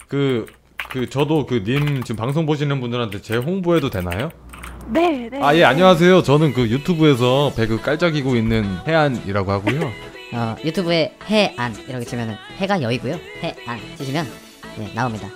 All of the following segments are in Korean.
저도 님 지금 방송 보시는 분들한테 제 홍보해도 되나요? 네. 아, 예, 안녕하세요. 저는 유튜브에서 배그 깔짝이고 있는 해안이라고 하고요. 유튜브에 해안 이렇게 치면은 해가 여이고요. 해안 치시면 네, 나옵니다.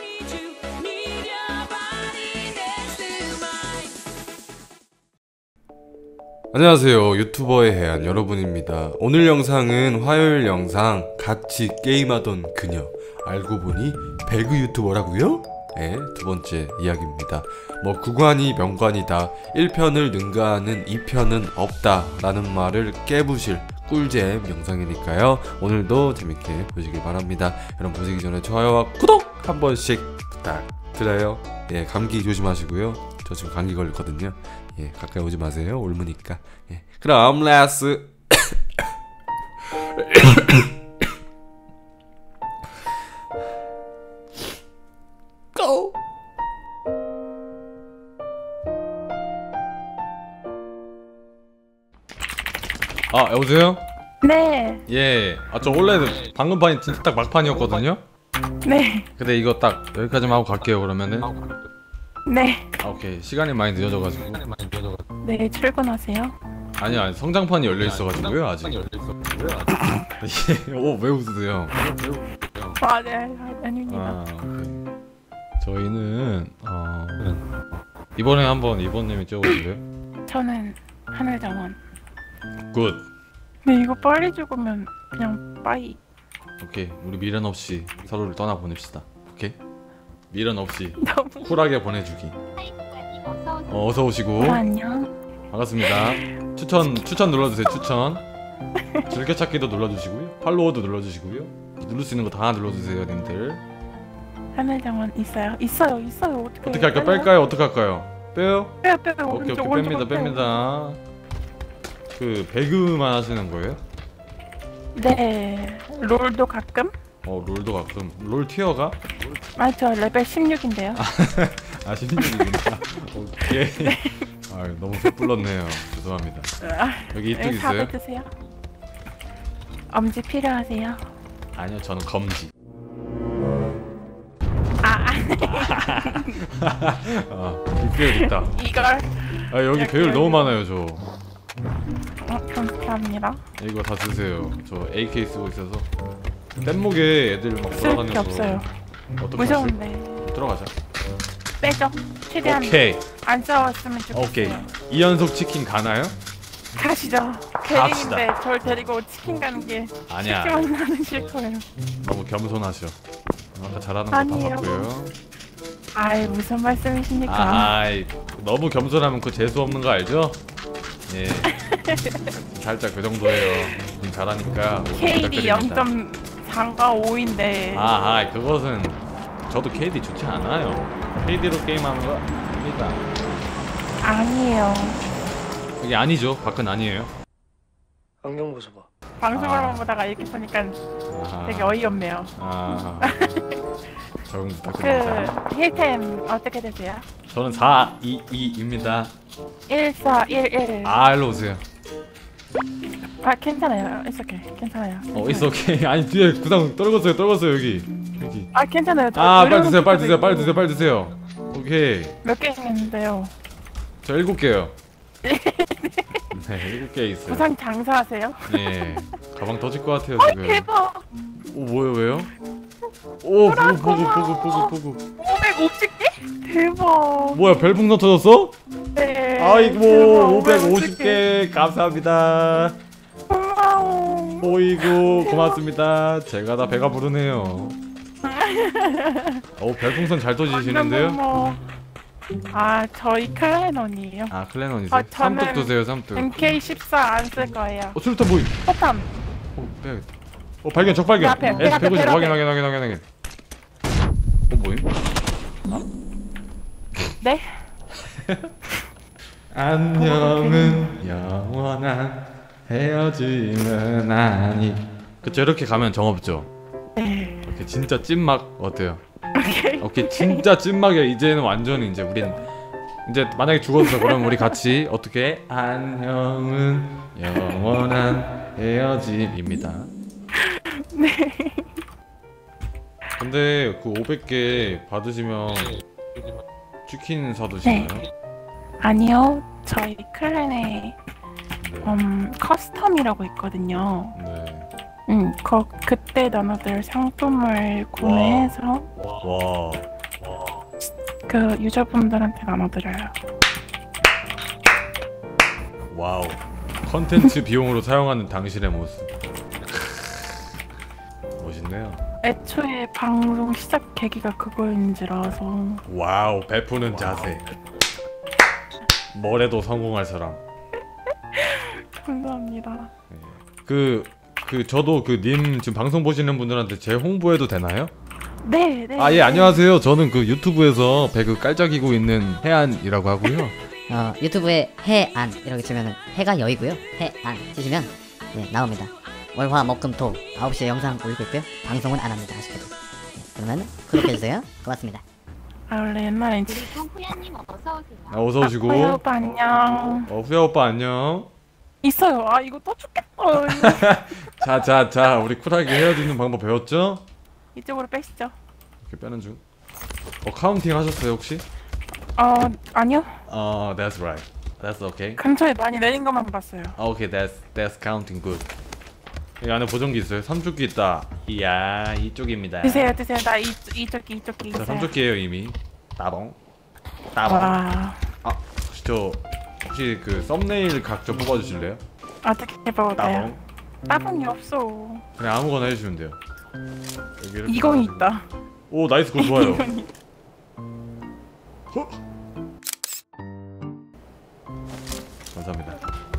안녕하세요. 유튜버의 해안 여러분입니다. 오늘 영상은 화요일 영상 같이 게임하던 그녀 알고 보니 배그 유튜버라고요? 네, 두 번째 이야기입니다. 뭐 구관이 명관이다, 1편을 능가하는 2편은 없다 라는 말을 깨부실 꿀잼 영상이니까요. 오늘도 재밌게 보시길 바랍니다. 여러분 보시기 전에 좋아요와 구독 한 번씩 부탁드려요. 예, 감기 조심하시고요. 저 지금 감기 걸렸거든요. 예, 가까이 오지 마세요. 옮으니까. 예, 그럼 렛츠 고! 아, 여보세요? 네. 예. 아, 저 원래 방금 판이 진짜 딱 막판이었거든요? 네. 근데 이거 딱 여기까지만 하고 갈게요, 그러면은. 네. 아, 오케이. 시간이 많이 늦어져가지고. 네, 출근하세요. 아니요, 성장판이 열려있어가지고요, 아직. 예, 오, 왜 웃으세요? 아, 네. 아닙니다. 아, 오케이. 저희는, 이번에 한번 이번님이 찍어보실래요? 저는 하늘정원. 굿. 네, 이거 빨리 죽으면 그냥 빠이. 오케이. 우리 미련 없이 서로를 떠나보냅시다. 오케이? 미련 없이 너무. 쿨하게 보내주기. 어서 오시고. 안녕. 반갑습니다. 추천 눌러주세요. 추천. 즐겨찾기도 눌러주시고요. 팔로워도 눌러주시고요. 누를 수 있는 거 다 눌러주세요, 님들. 하늘정원 있어요? 있어요. 어떻게 할까? 뺄까요? 어떻게 할까요? 빼요? 빼요. 오케이, 오른쪽, 뺍니다. 배그만 하시는 거예요? 네. 롤도 가끔? 롤도 가끔. 롤 티어가? 아, 저 레벨 16인데요. 아, 16이구나. 오케이. 아, 너무 섣불렀네요. 죄송합니다. 여기 이쪽 있어요? 사배 드세요. 엄지 필요하세요? 아니요, 저는 검지. 배율 있다. 이걸. 아, 여기 배율 너무 많아요, 저. 감사합니다. 이거 다 쓰세요. 저 AK 쓰고 있어서. 뗏목에 애들 막 쓸 게 돌아다녀서. 없어요. 어떡하지? 무서운데. 들어가자. 빼죠. 최대한 오케이. 안 싸웠으면 좋겠어요. 오케이. 2연속 치킨 가나요? 가시죠. 대리인데 절 데리고 치킨 가는 게 아니야. 싫지만 나는 싫고요. 너무 겸손하셔. 아까 잘하는 거 다 아니에요. 봤고요. 아이, 무슨 말씀이십니까? 아이, 너무 겸손하면 그 재수 없는 거 알죠? 예. 살짝 그 정도예요. 좀 잘하니까. KD 0.4가 5인데. 그것은 저도 KD 좋지 않아요. KD로 게임하는 거 아닙니다. 아니에요. 이게 아니죠. 밖은 아니에요. 안경 벗어봐. 방송으로만 보다가 이렇게 보니까 되게 어이없네요. 적응 부탁드립니다. 힐템 어떻게 되세요? 저는 422입니다. 1411. 일로 오세요. 괜찮아요. It's okay. 괜찮아요. It's okay. 아니, 뒤에 구상 떨궜어요, 여기. 괜찮아요. 빨리 드세요. 오케이. 몇 개 있는데요? 저 7개요. 네, 7개 있어요. 부상 장사하세요? 네. 가방 터질 것 같아요, 지금. 대박. 뭐예요, 왜요? 보고. 550개? 대박. 뭐야, 별풍선 터졌어? 네. 아이고, 550개 감사합니다. 고마워. 오이고, 고맙습니다. 제가 다 배가 부르네요. 별풍선 잘 터지시는데요? 저희 클랜원이에요. 클랜원이세요? 삼뚝 드세요, 삼뚝. MK14 안 쓸 거예요. 수류탄 보임. 포탄. 빼야겠다. 발견, 적발견. 배 앞에, S150 앞에. 확인. 뭐임? 네? 안녕은 영원한 헤어짐은 아니. 그쵸, 이렇게 가면 정없죠? 네. 이렇게 진짜 찐막 어때요? 오케이, 진짜 찐막이야. 이제는 완전히 이제 우리는 이제 만약에 죽었어 그러면 우리 같이 어떻게 안녕은 영원한 헤어짐입니다. 네. 근데 그 500개 받으시면 치킨 사드시나요? 아니요, 저희 클랜에 네. 커스텀이라고 있거든요. 네. 그때 나눠들 상품을 구매해서 와. 그 유저분들한테 나눠드려요. 와우. 컨텐츠 비용으로 사용하는 당신의 모습. 멋있네요. 애초에 방송 시작 계기가 그거인지라서. 와우. 베푸는 자세. 뭐래도 성공할 사람. 감사합니다. 저도 님 지금 방송 보시는 분들한테 제 홍보해도 되나요? 네. 아, 예, 안녕하세요. 저는 그 유튜브에서 배그 깔짝이고 있는 해안이라고 하고요. 유튜브에 해안 이렇게 치면은 해가 여이고요. 해안 치시면 예, 나옵니다. 월화 목금토 9시에 영상 올리고 있고요. 방송은 안 합니다. 아쉽게도. 그러면 구독해주세요. 고맙습니다. 원래 옛날엔 그리고 후야님 어서 오세요. 어서 오시고. 후야 오빠 안녕. 후야 오빠 안녕. 있어요. 아 이거 또 죽겠어. 자, 우리 쿨하게 헤어지는 방법 배웠죠? 이쪽으로 빼시죠. 이렇게 빼는 중. 카운팅 하셨어요 혹시? 아니요. That's right. That's okay. 근처에 많이 내린 것만 봤어요. Okay, that's counting good. 여기 안에 보정기 있어요. 삼쪽기 있다. 이야, 이쪽입니다. 드세요. 나 이쪽이 자, 있어요. 삼쪽기예요 이미. 따봉. 와. 혹시 그 썸네일 각 좀 뽑아주실래요? 어떻게 해봐도 돼요? 따봉. 따봉이 없어. 그냥 아무거나 해주시면 돼요. 여기 이렇게 이건이 해가지고. 있다. 오, 나이스, 그거 좋아요. 이건이. 감사합니다.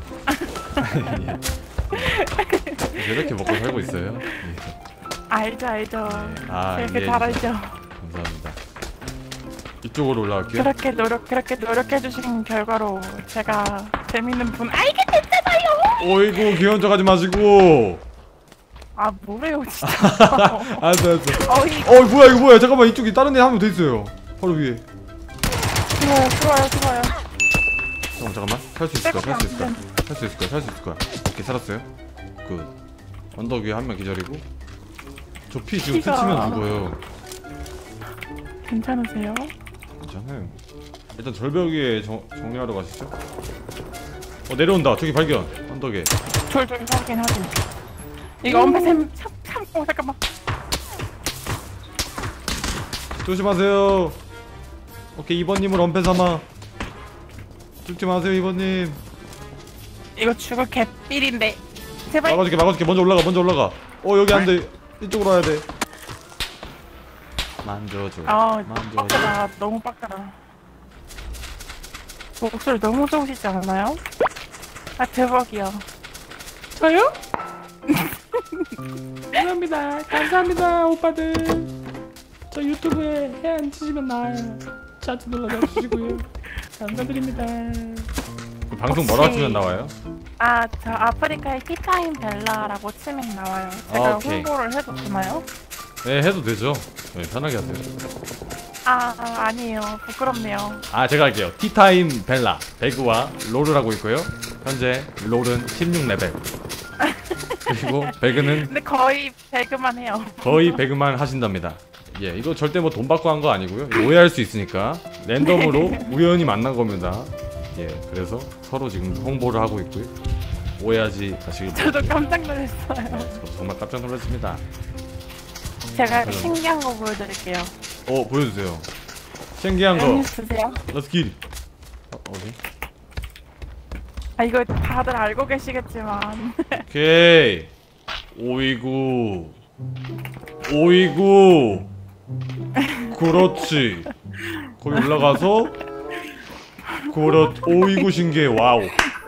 예. 이렇게 먹고 살고 있어요. 예. 알죠. 아, 이렇게 예, 잘 알죠. 감사합니다. 이쪽으로 올라갈게요. 그렇게 노력해 주신 결과로 제가 재밌는 분 알게 됐잖아요. 어이구, 귀여운 척하지 마시고. 아 뭐래요 진짜. 알았어. 어이. 뭐야 이거 뭐야? 잠깐만, 이쪽에 다른 애 한 명 더 있어요. 바로 위에. 좋아요. 잠깐만. 살 수 있을 거야. 오케이, 살았어요. 언덕 위에 한 명 기절이고. 저 피 지금 피가. 스치면 죽어요. 괜찮으세요? 괜찮아요. 일단 절벽 위에 정리하러 가시죠. 내려온다. 저기 발견. 언덕에. 졸 확인 하긴. 이거 엄폐샘 참고 잠깐만. 조심하세요. 오케이, 2번님을 엄폐 삼아. 죽지 마세요, 2번님. 이거 죽을 개삘인데. 제발. 막아줄게. 먼저 올라가. 여기 안 돼. 이쪽으로 와야 돼. 만져줘. 빡세다. 너무 빡세다. 목소리 너무 좋으시지 않나요? 아 대박이야. 저요? 감사합니다 오빠들. 저 유튜브에 해안 치시면 나와요. 자주 놀러다 주시고요. 감사드립니다. 방송 뭐라고 치면 나와요? 저 아프리카의 티타임 벨라라고 치면 나와요. 제가 오케이. 홍보를 해도 되나요? 네, 해도 되죠. 네, 편하게 하세요. 아니에요. 부끄럽네요. 제가 할게요. 티타임 벨라 배그와 롤을 하고 있고요. 현재 롤은 16레벨. 그리고 배그는 근데 거의 배그만 해요. 거의 배그만 하신답니다. 예, 이거 절대 뭐 돈 받고 한 거 아니고요. 오해할 수 있으니까 랜덤으로 우연히 만난 겁니다. 예, 그래서 서로 지금 홍보를 하고 있고요. 오해하지 마시길 저도 바랍니다. 깜짝 놀랐어요. 저도 정말 깜짝 놀랐습니다. 제가 신기한 거 보여드릴게요. 보여주세요. 신기한 거. 엠뉴스 드세요. Let's get it. 어디? 이거 다들 알고 계시겠지만 오케이. 오이구. 그렇지. 거기 올라가서 오이구 신기해. 와우.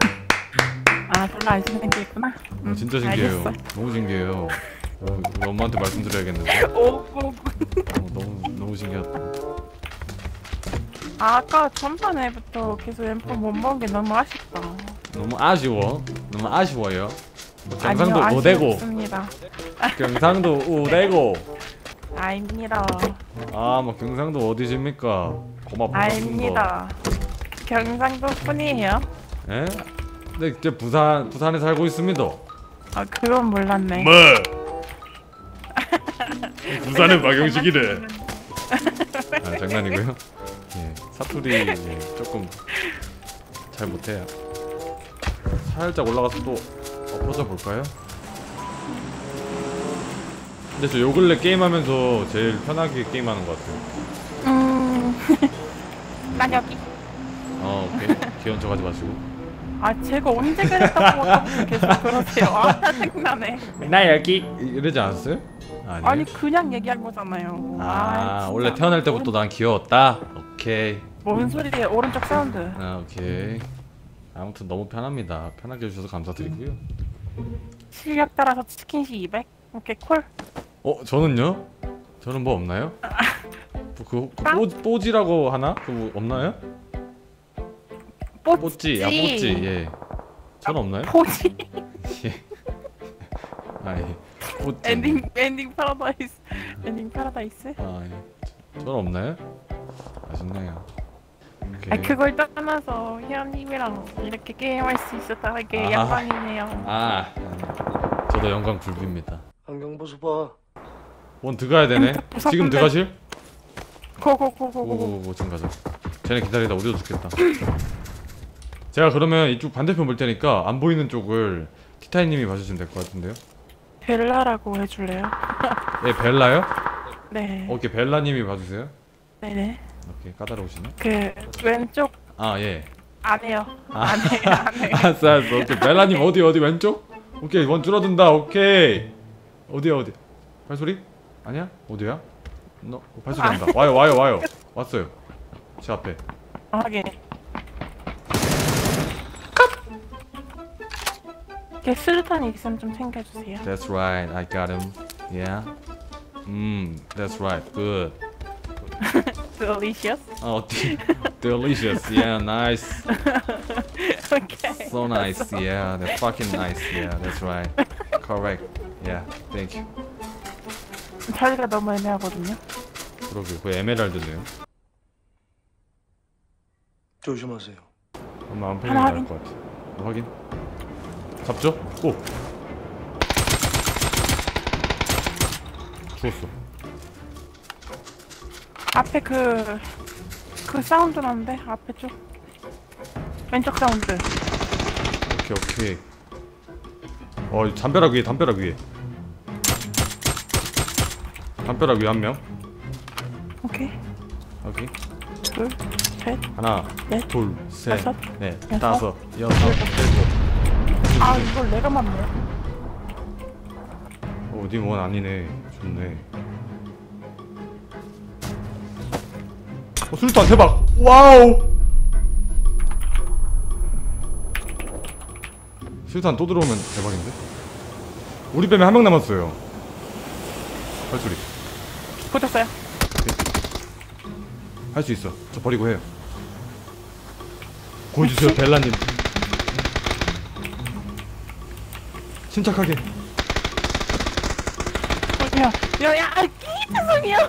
별로 안 신기한 있구나. 진짜 신기해요. 알겠어. 너무 신기해요. 우리 엄마한테 말씀드려야겠는데. 너무 신기하다. 아까 전판에부터 계속 엠포 못 먹은 게 너무 아쉽다. 너무 아쉬워요. 아니요, 경상도 우대고. 없습니다. 경상도 우대고. 아닙니다. 뭐 경상도 어디십니까? 고마 아닙니다. 경상도 뿐이에요. 예? 근데 이제 부산에 살고 있습니다. 그건 몰랐네. 부산은 박영식이래. 아, 장난이고요. 예, 사투리 예, 조금 잘 못해요. 살짝 올라가서 또 엎어져 볼까요? 근데 저 요 근래 게임하면서 제일 편하게 게임하는 것 같아요. 난 여기. 오케이. 귀여운 척 하지 마시고. 아 제가 언제 그랬다고 아까부터 계속 그러세요. 아 짜증나네. 나 여기 이러지 않았어요? 아니에요? 아니 그냥 얘기한 거잖아요. 진짜. 원래 태어날 때부터 난 귀여웠다? 오케이. 뭔 소리예요? 오른쪽 사운드. 오케이. 아무튼 너무 편합니다. 편하게 해주셔서 감사드리고요. 실력 따라서 치킨시 200. 오케이 콜. 저는요? 저는 뭐 없나요? 뽀지라고 하나? 그거 없나요? 뽀찌, 뽀찌, 예. 저는 없나요? 포지. 예. 예. 뽀찌. 엔딩 파라다이스. 엔딩 파라다이스. 예. 저는 없나요? 아쉽네요. 오케이. 아 그걸 떠나서 희연님이랑 이렇게 게임할 수 있었다는 게 영광이네요. 저도 영광 굴비입니다. 안경 벗어봐. 원 들어가야 되네. 지금 들어가실? 고고고고고. 지금 가자. 쟤네 기다리다 우리도 죽겠다. 제가 그러면 이쪽 반대편 볼 테니까 안 보이는 쪽을 티타이님이 봐주시면 될 것 같은데요. 벨라라고 해줄래요? 예, 벨라요? 네. 오케이, 벨라님이 봐주세요. 네네. 오케이, 까다로우시네. 그 왼쪽 예. 안 해요. 안 해. 알았어. 오케이, 벨라님 어디 왼쪽? 오케이, 원 줄어든다. 오케이. 어디야? 발소리? 아니야? 어디야? 너 발소리 난다. 와요. 왔어요. 제 앞에. 하게. 걔 수류탄이 있으면 좀 챙겨주세요. That's right. I got him. Yeah. That's right. Good. Delicious. Delicious. Yeah, nice. Okay. So nice. Yeah, that's fucking nice. Yeah, that's right. Correct. Yeah, thank you. 자리가 너무 애매하거든요. 그러게, 그 에메랄드네요. 조심하세요. 엄마 안 패는 게 나을 것 같아. 확인. 잡죠? 오. 죽었어. 앞에 그 사운드 나는데 앞에 쪽 왼쪽 사운드. 오케이. 담벼락 위에. 담벼락 위에 한 명. 오케이. 여기. 둘, 셋. 하나, 넷, 둘, 셋, 다섯, 넷, 여섯, 다섯, 여섯, 일곱. 아 이걸 내가 맞네. 님 원 아니네. 좋네. 수류탄 대박. 와우. 수류탄 또 들어오면 대박인데. 우리 뱀에 한 명 남았어요. 발소리. 붙었어요. 할 수 있어. 저 버리고 해요. 구해주세요, 벨라님. 침착하게. 야, 죄송해요.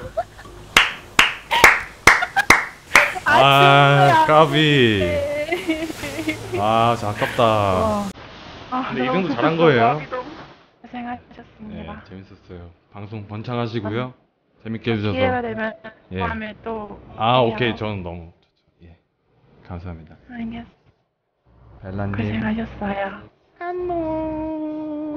까비. 진짜 아깝다. 근데 이 정도 잘한 거예요. 고생하셨습니다. 네, 재밌었어요. 방송 번창하시고요. 재밌게 해주셔서. 기회가 되면 예. 다음에 또. 오케이. 저는 너무 좋죠. 예. 감사합니다. 알겠어. 벨라님. 고생하셨어요. 안녕.